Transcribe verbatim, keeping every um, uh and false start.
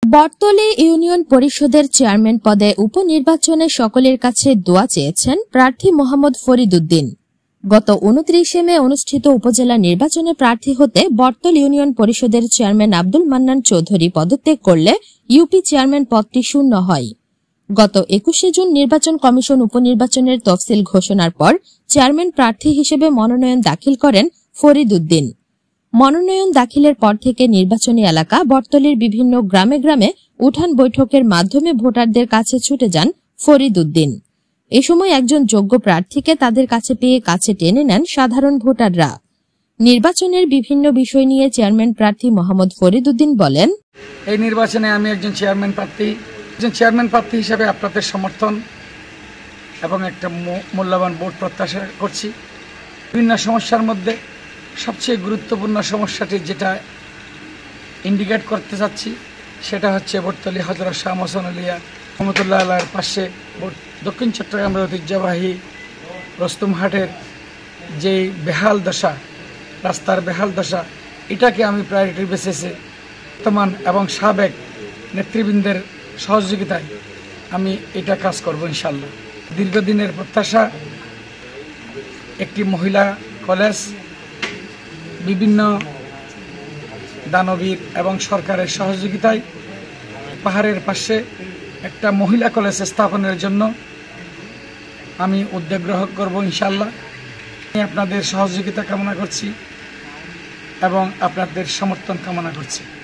Battali union পরিষদের chairman পদে উপনির্বাচনে সকলের কাছে দোয়া চেয়েছেন প্রার্থী মোহাম্মদ ফরিদ উদ্দিন। গত উনত্রিশে মে অনুষ্ঠিত উপজেলা নির্বাচনে প্রার্থী হতে বটতলী ইউনিয়ন পরিষদের চেয়ারম্যান আব্দুল মান্নান চৌধুরী পদত্যাগ করলে ইউপি চেয়ারম্যান পদটি শূন্য হয়। গত একুশে জুন নির্বাচন কমিশন উপনির্বাচনের তফসিল ঘোষণার পর চেয়ারম্যান প্রার্থী হিসেবে মনোনয়ন দাখিল করেন ফরিদ উদ্দিন। মনোনয়ন দাখিলের পর থেকে নির্বাচনী এলাকা বটতলীর বিভিন্ন গ্রামে গ্রামে উঠান বৈঠকের মাধ্যমে ভোটারদের কাছে ছুটে যান ফরিদ উদ্দিন। এ সময় একজন যোগ্য প্রার্থীকে তাদের কাছে পেয়ে কাছে টেনে নেন সাধারণ ভোটাররা। নির্বাচনের বিভিন্ন বিষয় নিয়ে চেয়ারম্যান প্রার্থী মোহাম্মদ ফরিদ উদ্দিন বলেন, এই নির্বাচনে আমি একজন চেয়ারম্যান প্রার্থী একজন চেয়ারম্যান প্রার্থী হিসেবে আপনাদের সমর্থন এবং একটা মূল্যবান ভোট প্রত্যাশা করছি। বিভিন্ন সমস্যার মধ্যে সবচেয়ে গুরুত্বপূর্ণ সমস্যাটি যেটা ইন্ডিকেট করতে চাচ্ছি সেটা হচ্ছে বটতলী হযরত শাহ মোহাম্মদ আলিয়া রহমতুল্লাহ আলাইহির পাশে দক্ষিণ চট্টগ্রামের ঐতিহ্যবাহী রস্তমহাটের যে বেহাল দশা, রাস্তার বেহাল দশা, এটাকে আমি প্রায়োরিটি বেসিসে বর্তমান এবং সাবেক নেতৃবৃন্দের সহযোগিতায় আমি এটা কাজ করব ইনশাল্লাহ। দীর্ঘদিনের প্রত্যাশা একটি মহিলা কলেজ, বিভিন্ন দানবীর এবং সরকারের সহযোগিতায় পাহাড়ের পাশে একটা মহিলা কলেজ স্থাপনের জন্য আমি উদ্যোগ গ্রহণ করব ইনশাল্লাহ। আমি আপনাদের সহযোগিতা কামনা করছি এবং আপনাদের সমর্থন কামনা করছি।